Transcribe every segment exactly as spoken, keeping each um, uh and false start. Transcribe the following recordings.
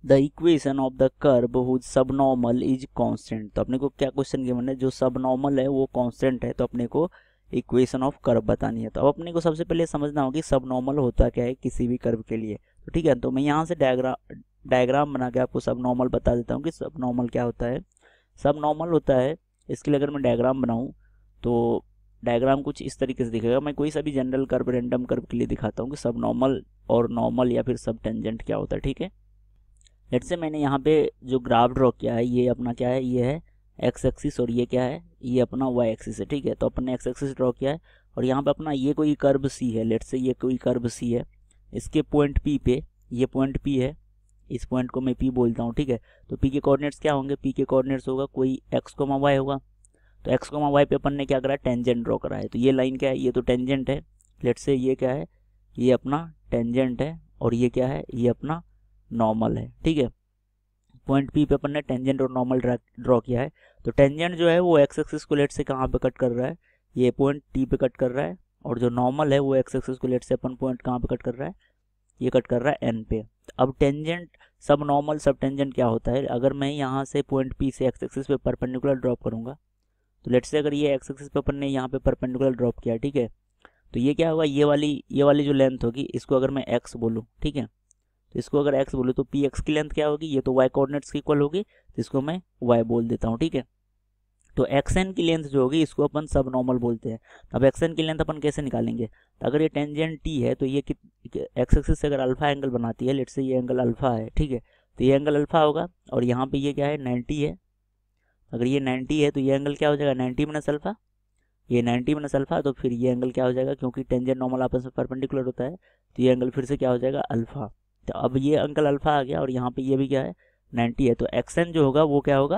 The equation of the curve whose subnormal is constant. तो अपने को क्या क्वेश्चन गिवन है, जो सबनॉर्मल है वो कांस्टेंट है, तो अपने को इक्वेशन ऑफ कर्व बतानी है। तो अब अपने को सबसे पहले समझना होगा कि सबनॉर्मल होता क्या है किसी भी कर्व के लिए। तो ठीक है, तो मैं यहाँ से डायग्राम डायग्राम बना के आपको सबनॉर्मल बता देता हूँ कि सबनॉर्मल क्या होता है। सबनॉर्मल होता है, इसके लिए अगर मैं डायग्राम बनाऊँ तो डायग्राम कुछ इस तरीके से दिखेगा। मैं कोई सा भी जनरल कर्व, रैंडम कर्व के लिए दिखाता हूँ कि सबनॉर्मल और नॉर्मल या फिर सब टेंजेंट क्या होता है। ठीक है, लेट्स से मैंने यहाँ पे जो ग्राफ ड्रॉ किया है ये अपना क्या है, ये है एक्स एक्सिस और ये क्या है, ये अपना वाई एक्सिस है। ठीक है, तो अपन ने एक्स एक्सिस ड्रॉ किया है और यहाँ पे अपना ये कोई कर्व सी है, लेट्स से ये कोई कर्व सी है, इसके पॉइंट पी पे, ये पॉइंट पी है, इस पॉइंट को मैं पी बोलता हूँ। ठीक है, तो पी के कोऑर्डिनेट्स क्या होंगे, पी के कोऑर्डिनेट्स होगा कोई एक्स कोमा वाई होगा। तो एक्स कोमा वाई पे अपन ने क्या करा, टेंजेंट ड्रॉ करा है। तो ये लाइन क्या है, ये तो टेंजेंट है। लेट्स से ये क्या है, ये अपना टेंजेंट है और ये क्या है, ये अपना नॉर्मल है। ठीक है, पॉइंट पी पे अपन ने टेंजेंट और नॉर्मल ड्रॉ किया है। तो टेंजेंट जो है वो एक्स एक्सिस को लेट से कहाँ पे कट कर रहा है, ये पॉइंट टी पे कट कर रहा है, और जो नॉर्मल है वो एक्स एक्सिस को लेट से अपन पॉइंट कहाँ पे कट कर रहा है, ये कट कर रहा है एन पे। अब टेंजेंट, सब नॉर्मल, सब टेंजेंट क्या होता है, अगर मैं यहाँ से पॉइंट पी से एक्स एक्सिस पे परपेंडिकुलर ड्रॉप करूँगा, तो लेट से अगर ये एक्स एक्सिस पे अपन ने यहाँ पे परपेंडिकुलर ड्रॉप किया, ठीक है, तो ये क्या होगा, ये वाली ये वाली जो लेंथ होगी इसको अगर मैं एक्स बोलूँ, ठीक है, तो इसको अगर x बोलूँ तो पी एक्स की लेंथ क्या होगी, ये तो y कोऑर्डिनेट्स की इक्वल होगी, तो इसको मैं y बोल देता हूँ। ठीक है, तो एक्स एन की लेंथ जो होगी इसको अपन सब नॉर्मल बोलते हैं। अब एक्स एन की लेंथ अपन कैसे निकालेंगे, तो अगर ये टेंजेंट टी है तो ये एक्स एक्सिस से अगर अल्फा एंगल बनाती है, लेट से ये एंगल अल्फा है, ठीक है, तो ये एंगल अल्फा होगा और यहाँ पे ये क्या है, नाइन्टी है। अगर ये नाइन्टी है तो ये एंगल क्या हो जाएगा, नाइन्टी माइनस अल्फा, ये नाइन्टी माइनस अल्फा, तो फिर ये एंगल क्या हो जाएगा, क्योंकि टेंजेंट नॉर्मल आपस में परपेंडिकुलर होता है, तो ये एंगल फिर से क्या हो जाएगा, अल्फा। तो अब ये एंगल अल्फा आ गया और यहाँ पे ये भी क्या है, नाइन्टी है, तो एक्स एन जो होगा वो क्या होगा।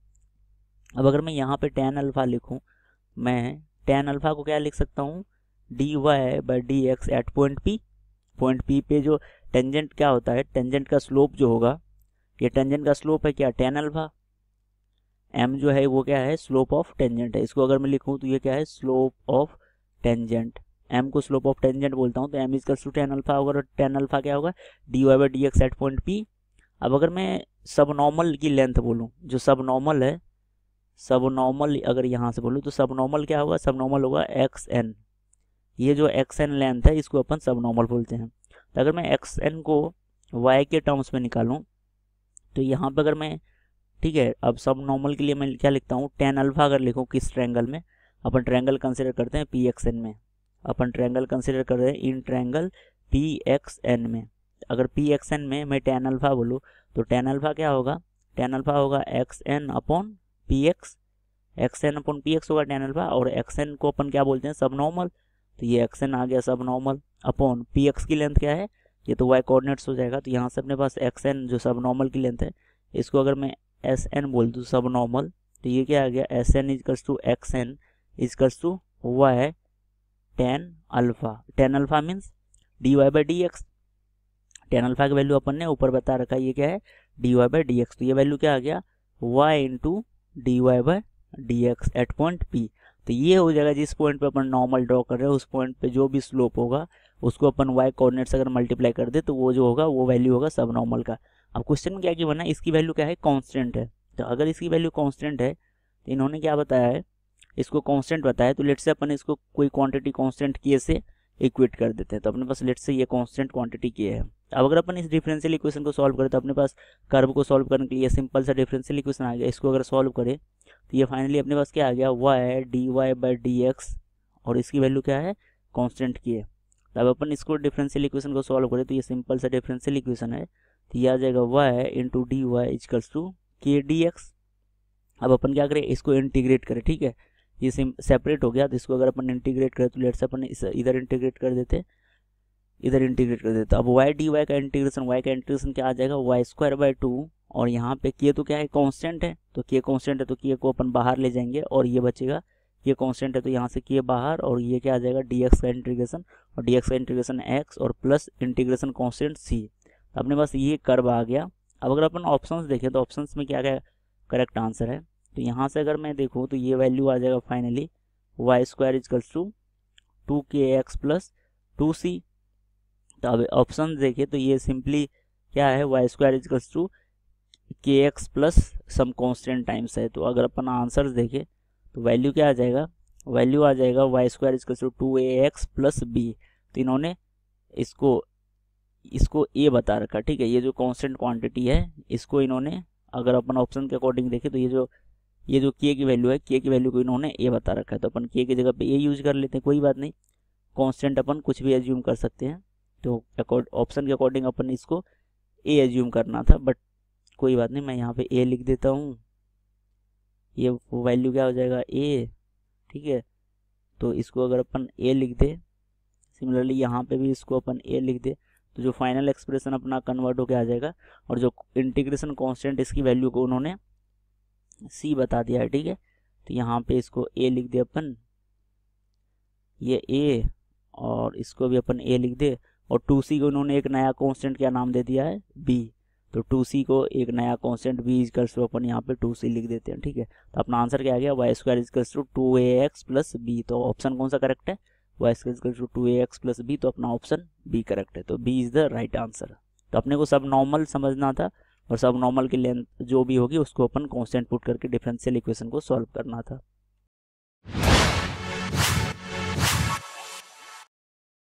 अब अगर मैं यहाँ पे टेन अल्फा लिखूँ, मैं टेन अल्फा को क्या लिख सकता हूँ, D Y by D X at point P. Point P पे जो टेंजेंट क्या होता है, टेंजेंट का स्लोप जो होगा, ये टेंजेंट का स्लोप है क्या, टेन अल्फा। एम जो है वो क्या है, स्लोप ऑफ टेंजेंट है। इसको अगर मैं लिखूँ तो ये क्या है, स्लोप ऑफ टेंजेंट। एम को स्लोप ऑफ टेंजेंट बोलता हूँ, तो M equals to tan alpha होगा, और टेन अल्फा क्या होगा, D Y by D X at point P. अब अगर मैं सब नॉर्मल की लेंथ बोलूँ, जो सब नॉर्मल है, सब नॉर्मल अगर यहाँ से बोलूँ तो सब नॉर्मल क्या होगा, सब नॉर्मल होगा एक्स एन। ये जो एक्स एन लेंथ है इसको अपन सब नॉर्मल बोलते हैं। तो अगर मैं एक्स एन को वाई के टर्म्स में निकालूँ तो यहाँ पर अगर मैं, ठीक है, अब सब नॉर्मल के लिए मैं क्या लिखता हूँ, टेन अल्फा अगर लिखूँ किस ट्रायंगल में, अपन ट्रायंगल कंसिडर करते हैं पी एक्स एन में, अपन ट्रायंगल कंसिडर कर रहे हैं in triangle P X N में। अगर पी एक्स एन में मैं टेन अल्फा बोलूँ तो टेन अल्फा क्या होगा, टेन अल्फा होगा X N upon P X, X N upon P X होगा टेन अल्फा, और एक्स एन को अपन क्या बोलते हैं, सब नॉर्मल, तो ये एक्स एन आ गया सब नॉर्मल, अपॉन पी एक्स की लेंथ क्या है, ये तो वाई कोऑर्डिनेट्स हो जाएगा, तो यहाँ से अपने पास एक्स एन जो सब नॉर्मल की लेंथ है, इसको अगर मैं एस एन बोल दूँ सब नॉर्मल, तो ये क्या आ गया, S N equals to X N equals to Y tan alpha. Tan alpha means D Y by D X, tan alpha की वैल्यू अपन ने ऊपर बता रखा है, ये क्या है, D Y by D X, तो ये वैल्यू क्या आ गया, Y into D Y by D X at point P. तो ये हो जाएगा जिस पॉइंट पे अपन नॉर्मल ड्रॉ कर रहे हैं उस पॉइंट पे जो भी स्लोप होगा उसको अपन वाई कोऑर्डिनेट्स अगर मल्टीप्लाई कर दे तो वो जो होगा वो वैल्यू होगा सब नॉर्मल का। अब क्वेश्चन में क्या कि बना, इसकी वैल्यू क्या है, कांस्टेंट है। तो अगर इसकी वैल्यू कांस्टेंट है तो इन्होंने क्या बताया है, इसको कांस्टेंट बताया, तो लेट से अपन इसको कोई क्वांटिटी कांस्टेंट किए से इक्वेट कर देते हैं। तो अपने पास लेट से ये कांस्टेंट क्वांटिटी किए है। अब अगर अपन इस डिफरेंशियल इक्वेशन को सॉल्व करें तो अपने पास कर्व को सॉल्व करने के लिए सिंपल सा डिफरेंशियल इक्वेशन आ गया। इसको अगर सॉल्व करें तो ये फाइनली अपने पास क्या आ गया, Y D Y by D X, और इसकी वैल्यू क्या है, कांस्टेंट की है। अब अपन इसको डिफरेंशियल इक्वेशन को सॉल्व करें तो ये सिंपल सा डिफरेंशियल इक्वेशन है, तो ये आ जाएगा Y into D Y equals to K D X. अब अपन क्या करें, इसको इंटीग्रेट करें, ठीक है, ये सेपरेट हो गया, तो इसको अगर अपन इंटीग्रेट करें तो लेट से अपन इधर इंटीग्रेट कर देते, इधर इंटीग्रेट कर देते। अब वाई डी वाई का इंटीग्रेशन, वाई का इंटीग्रेशन क्या आ जाएगा, वाई स्क्वायर बाई टू, और यहाँ पे के तो क्या है, कांस्टेंट है, तो के कांस्टेंट है तो के को अपन बाहर ले जाएंगे और ये बचेगा, ये कांस्टेंट है तो यहाँ से के बाहर, और ये क्या आ जाएगा, डी एक्स का इंटीग्रेशन, और डी एक्स का इंटीग्रेशन एक्स और प्लस इंटीग्रेशन कांस्टेंट सी। अपने पास ये कर्व आ गया। अब अगर अपन ऑप्शंस देखें तो ऑप्शंस में क्या क्या करेक्ट आंसर है, तो यहाँ से अगर मैं देखूँ तो ये वैल्यू आ जाएगा finally Y square equals to two K X plus two C. तो अब ऑप्शन देखिए तो ये सिंपली क्या है, Y square equals to K X plus some constant times है। तो अगर अपन आंसर्स देखें तो वैल्यू क्या आ जाएगा, वैल्यू आ जाएगा Y square equals to two A X plus B. तो इन्होंने इसको इसको ए बता रखा, ठीक है। ये जो कांस्टेंट क्वांटिटी है इसको इन्होंने, अगर अपन ऑप्शन के अकॉर्डिंग देखें तो ये जो ये जो के की वैल्यू है, के की वैल्यू को इन्होंने ए बता रखा है, तो अपन के की जगह पे ए यूज कर लेते हैं, कोई बात नहीं। कांस्टेंट अपन कुछ भी एज्यूम कर सकते हैं, तो ऑप्शन के अकॉर्डिंग अपन इसको ए एज्यूम करना था, बट कोई बात नहीं, मैं यहाँ पे ए लिख देता हूँ। ये वैल्यू क्या हो जाएगा, ए, ठीक है। तो इसको अगर अपन ए लिख दे, सिमिलरली यहाँ पे भी इसको अपन ए लिख दे, तो जो फाइनल एक्सप्रेशन अपना कन्वर्ट होकर आ जाएगा। और जो इंटीग्रेशन कांस्टेंट इसकी वैल्यू को उन्होंने सी बता दिया है, ठीक है। तो यहाँ पे इसको ए लिख दे अपन, ये ए, और इसको भी अपन ए लिख दे। और टू सी को उन्होंने एक नया कांस्टेंट क्या नाम दे दिया है, बी। तो टू सी को एक नया कांस्टेंट बी इजकल्स टू अपन यहाँ पे टू सी लिख देते हैं, ठीक है। तो अपना आंसर क्या आ गया, Y square equals to two A X plus B. तो ऑप्शन कौन सा करेक्ट है, Y square equals to two A X plus B. तो अपना ऑप्शन बी करेक्ट है, तो B is the right answer. तो अपने को सब नॉर्मल समझना था, और सब नॉर्मल की लेंथ जो भी होगी उसको अपन कांस्टेंट पुट करके डिफरेंशियल इक्वेशन को सॉल्व करना था।